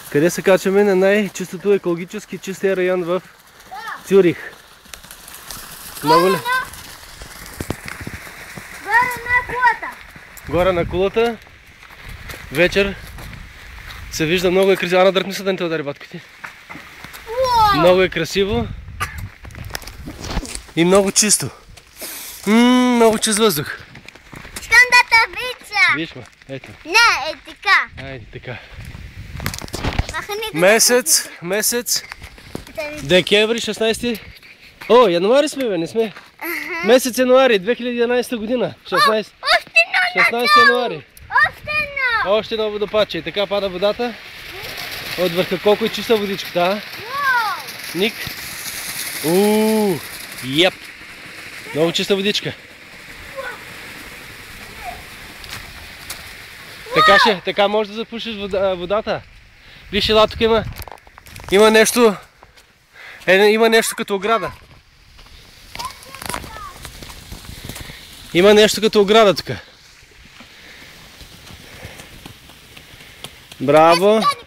Къде се качваме? На най-чистото екологически чистия район в Цюрих. Много ли? Горе на кулата. Горе на кулата. Вечер се вижда, много е красиво. Ана, дръпни се да не те удари батките. Много е красиво. И много чисто. Много чист въздух. Искам да те вижда. Виж ме, ето. Не, е така. Айде така. Махни Месец. Декември 16. О, януари сме, бе, не сме. Месец януари 2011 година. 16 януари. Още едно водопадче. И така пада водата. От върха. Колко е чиста водичката, а? Ник. Еп. Много чиста водичка. Така може да запушиш водата. Виж, ела, тук има нещо. Има нещо като ограда. Има нещо като ограда тук. Браво!